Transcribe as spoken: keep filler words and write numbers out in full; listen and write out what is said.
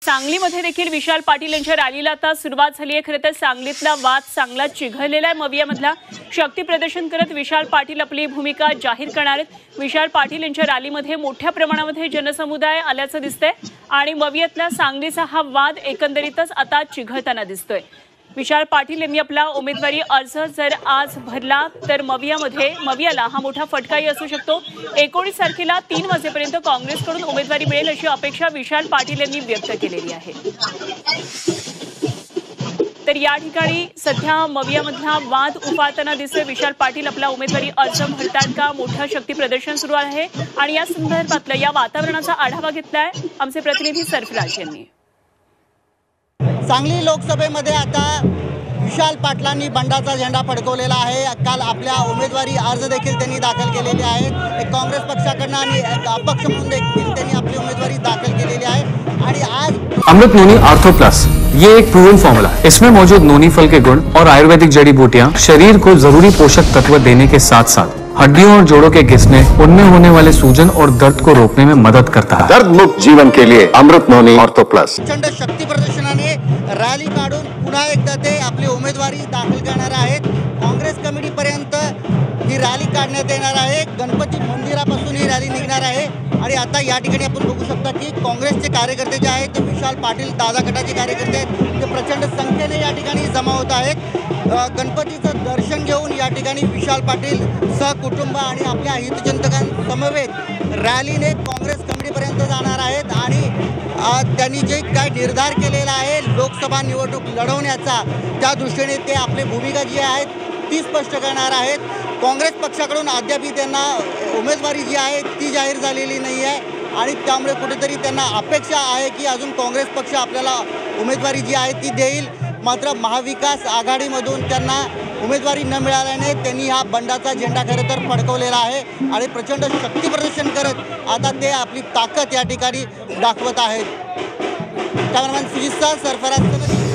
सांगलीमध्ये देखील विशाल पाटील यांच्या रॅलीला आता सुरुवात झाली आहे। खरं तर सांगलीतला वाद चांगला चिघळलेला आहे। मवियामधला शक्ती प्रदर्शन करत विशाल पाटील आपली भूमिका जाहीर करणार आहेत। विशाल पाटील यांच्या रॅलीमध्ये मोठ्या प्रमाणामध्ये जनसमुदाय आल्याचं दिसतंय आणि मवियातला सांगलीचा हा वाद एकंदरीतच आता चिघळताना दिसतोय। विशाल पाटील यांनी आपला उमेदवारी अर्ज जर आज भरला तर मवियामध्ये मवियाला हा मोठा फटकाही असू शकतो। एकोणीस तारखेला तीन वाजेपर्यंत काँग्रेसकडून उमेदवारी मिळेल अशी अपेक्षा विशाल पाटील यांनी व्यक्त केलेली आहे। तर या ठिकाणी सध्या मवियामधला वाद उफाळताना दिसतोय। विशाल पाटील आपला उमेदवारी अर्ज भरतात का, मोठं शक्ती प्रदर्शन सुरू आहे आणि या संदर्भातल्या या वातावरणाचा आढावा घेतलाय आमचे प्रतिनिधी सरफराज यांनी। सांगली लोकसभेमध्ये आता विशाल पाटलांनी बंडाचा झेंडा फडकवलेला आहे। काल आपल्या उमेदवारी अर्ज देखील त्यांनी दाखल केलेले आहेत। एक काँग्रेस पक्षाकडनं आणि एक अपक्ष म्हणून देखील त्यांनी आपली उमेदवारी दाखल केलेली आहे। आणि आज अमृत नोनी आर्थो प्लस ये एक प्रूवन फॉर्मूला है। इसमें मौजूद नोनी फल के गुण और आयुर्वेदिक जड़ी बूटियां शरीर को जरूरी पोषक तत्व देने के साथ साथ हड्डियों और जोड़ों के घिसने, उनमें होने वाले सूजन और दर्द को रोकने में मदद करता है। दर्द मुक्त जीवन के लिए अमृत नोनी आर्थो प्लस। प्रचंड शक्ती प्रदर्शनाने रॅली काढून पुन्हा एकदा ते आपली उमेदवारी दाखल करणार आहेत। काँग्रेस कमिटीपर्यंत ही रॅली काढण्यात येणार आहे। गणपती मंदिरापासून ही रॅली निघणार आहे आणि आता या ठिकाणी आपण बघू शकता की काँग्रेसचे कार्यकर्ते जे आहेत ते विशाल पाटील दादा गटाचे कार्यकर्ते आहेत ते प्रचंड संख्येने या ठिकाणी जमा होत आहेत। गणपतीचं दर्शन घेऊन या ठिकाणी विशाल पाटील सहकुटुंब आणि आपल्या हितचिंतकांसमवेत रॅलीने काँग्रेस कमिटीपर्यंत जाणार आहेत आणि त्यांनी जे काय निर्धार केलेला आहे लोकसभा निवडणूक लढवण्याचा त्या दृष्टीने ते आपली भूमिका जी आहे ती स्पष्ट करणार आहेत। काँग्रेस पक्षाकडून अद्यापही त्यांना उमेदवारी जी आहे ती जाहीर झालेली नाही आहे आणि त्यामुळे कुठेतरी त्यांना अपेक्षा आहे की अजून काँग्रेस पक्ष आपल्याला उमेदवारी जी आहे ती देईल। मात्र महाविकास आघाडीमधून त्यांना उमेदवारी न मिळाल्याने त्यांनी हा बंडाचा झेंडा खरं तर फडकवलेला आहे आणि प्रचंड शक्ती प्रदर्शन करत आता ते आपली ताकद या ठिकाणी दाखवत आहेत। कॅमेरामॅन सुजित सरफराज।